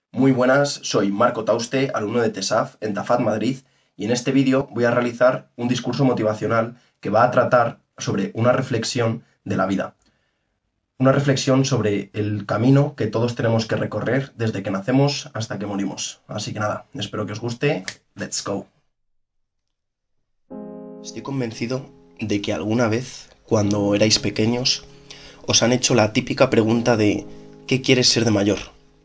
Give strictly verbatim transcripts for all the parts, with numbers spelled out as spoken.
Muy buenas, soy Marco Tauste, alumno de TESAF en Tafat Madrid, y en este vídeo voy a realizar un discurso motivacional que va a tratar sobre una reflexión de la vida. Una reflexión sobre el camino que todos tenemos que recorrer desde que nacemos hasta que morimos. Así que nada, espero que os guste. ¡Let's go! Estoy convencido de que alguna vez, cuando erais pequeños, os han hecho la típica pregunta de ¿qué quieres ser de mayor?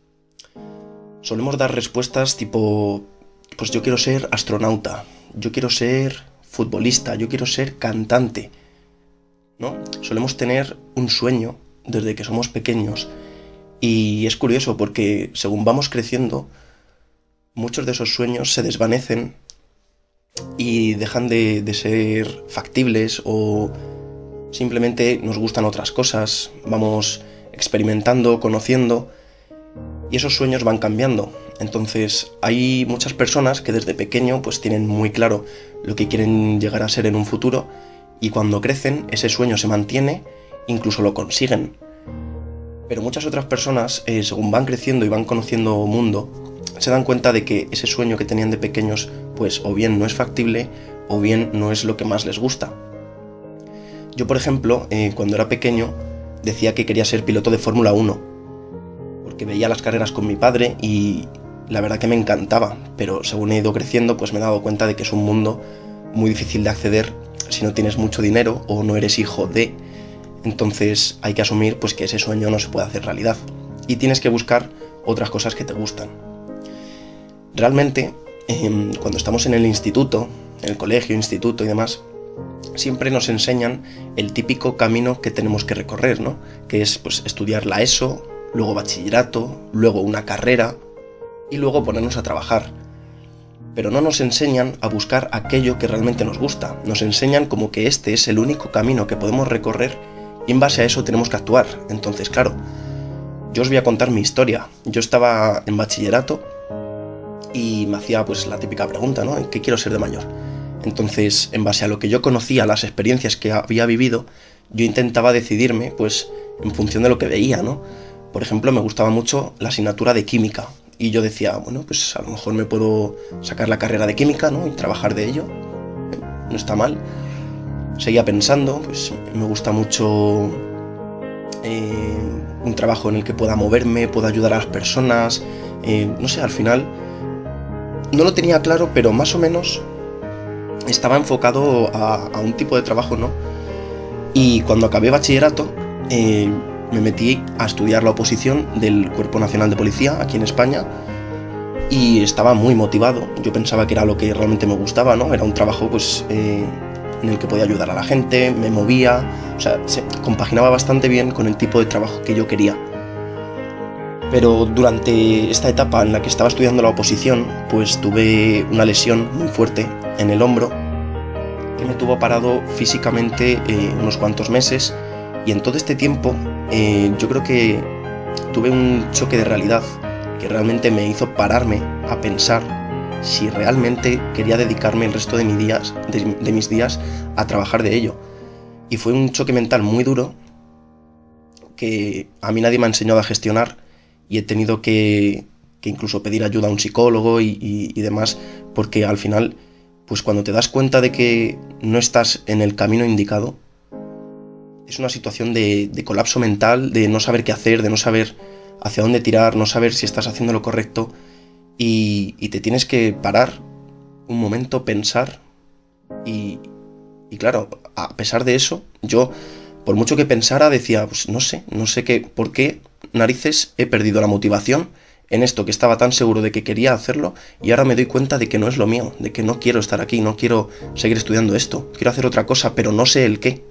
Solemos dar respuestas tipo, pues yo quiero ser astronauta, yo quiero ser futbolista, yo quiero ser cantante, ¿no? Solemos tener un sueño desde que somos pequeños y es curioso porque según vamos creciendo, muchos de esos sueños se desvanecen y dejan de, de ser factibles o simplemente nos gustan otras cosas, vamos experimentando, conociendo. Y esos sueños van cambiando. Entonces hay muchas personas que desde pequeño pues tienen muy claro lo que quieren llegar a ser en un futuro y cuando crecen ese sueño se mantiene, incluso lo consiguen. Pero muchas otras personas, eh, según van creciendo y van conociendo mundo, se dan cuenta de que ese sueño que tenían de pequeños pues o bien no es factible o bien no es lo que más les gusta. Yo, por ejemplo, eh, cuando era pequeño decía que quería ser piloto de Fórmula uno. Que veía las carreras con mi padre y la verdad que me encantaba, pero según he ido creciendo pues me he dado cuenta de que es un mundo muy difícil de acceder si no tienes mucho dinero o no eres hijo de, entonces hay que asumir pues que ese sueño no se puede hacer realidad y tienes que buscar otras cosas que te gustan. Realmente eh, cuando estamos en el instituto, en el colegio, instituto y demás, siempre nos enseñan el típico camino que tenemos que recorrer, ¿no? Que es pues estudiar la ESO, luego bachillerato, luego una carrera y luego ponernos a trabajar. Pero no nos enseñan a buscar aquello que realmente nos gusta. Nos enseñan como que este es el único camino que podemos recorrer y en base a eso tenemos que actuar. Entonces, claro, yo os voy a contar mi historia. Yo estaba en bachillerato y me hacía pues la típica pregunta, ¿no? ¿Qué quiero ser de mayor? Entonces, en base a lo que yo conocía, las experiencias que había vivido, yo intentaba decidirme pues en función de lo que veía, ¿no? Por ejemplo, me gustaba mucho la asignatura de química y yo decía, bueno, pues a lo mejor me puedo sacar la carrera de química, ¿no? Y trabajar de ello, no está mal. Seguía pensando, pues me gusta mucho eh, un trabajo en el que pueda moverme, pueda ayudar a las personas, eh, no sé, al final no lo tenía claro, pero más o menos estaba enfocado a, a un tipo de trabajo, ¿no? Y cuando acabé bachillerato, eh, me metí a estudiar la oposición del Cuerpo Nacional de Policía aquí en España y estaba muy motivado. Yo pensaba que era lo que realmente me gustaba, ¿no? Era un trabajo pues eh, en el que podía ayudar a la gente, me movía, o sea, se compaginaba bastante bien con el tipo de trabajo que yo quería. Pero durante esta etapa en la que estaba estudiando la oposición, pues tuve una lesión muy fuerte en el hombro que me tuvo parado físicamente eh, unos cuantos meses. Y en todo este tiempo eh, yo creo que tuve un choque de realidad que realmente me hizo pararme a pensar si realmente quería dedicarme el resto de mis días, de, de mis días a trabajar de ello. Y fue un choque mental muy duro que a mí nadie me ha enseñado a gestionar y he tenido que, que incluso pedir ayuda a un psicólogo y, y, y demás, porque al final, pues cuando te das cuenta de que no estás en el camino indicado, es una situación de, de colapso mental, de no saber qué hacer, de no saber hacia dónde tirar, no saber si estás haciendo lo correcto y, y te tienes que parar un momento, pensar y, y claro, a pesar de eso, yo por mucho que pensara decía, pues no sé, no sé qué, por qué narices he perdido la motivación en esto que estaba tan seguro de que quería hacerlo y ahora me doy cuenta de que no es lo mío, de que no quiero estar aquí, no quiero seguir estudiando esto, quiero hacer otra cosa, pero no sé el qué.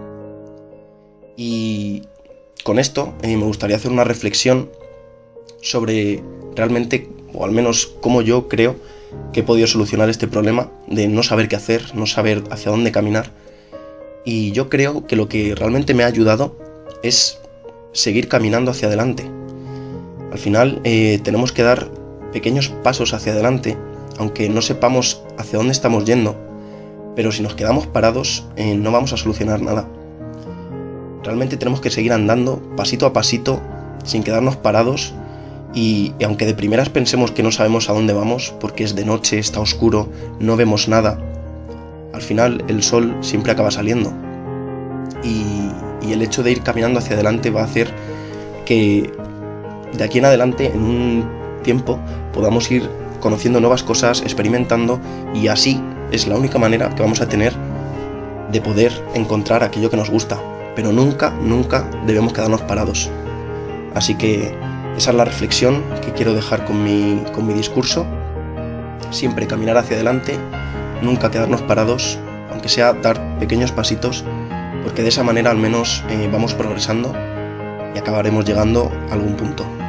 Y con esto eh, me gustaría hacer una reflexión sobre realmente, o al menos cómo yo creo que he podido solucionar este problema de no saber qué hacer, no saber hacia dónde caminar. Y yo creo que lo que realmente me ha ayudado es seguir caminando hacia adelante. Al final eh, tenemos que dar pequeños pasos hacia adelante, aunque no sepamos hacia dónde estamos yendo, pero si nos quedamos parados eh, no vamos a solucionar nada. Realmente tenemos que seguir andando pasito a pasito, sin quedarnos parados Y, y aunque de primeras pensemos que no sabemos a dónde vamos, porque es de noche, está oscuro, no vemos nada, al final el sol siempre acaba saliendo. Y, y el hecho de ir caminando hacia adelante va a hacer que de aquí en adelante, en un tiempo, podamos ir conociendo nuevas cosas, experimentando, y así es la única manera que vamos a tener de poder encontrar aquello que nos gusta. Pero nunca, nunca debemos quedarnos parados. Así que esa es la reflexión que quiero dejar con mi, con mi discurso. Siempre caminar hacia adelante, nunca quedarnos parados, aunque sea dar pequeños pasitos, porque de esa manera al menos eh, vamos progresando y acabaremos llegando a algún punto.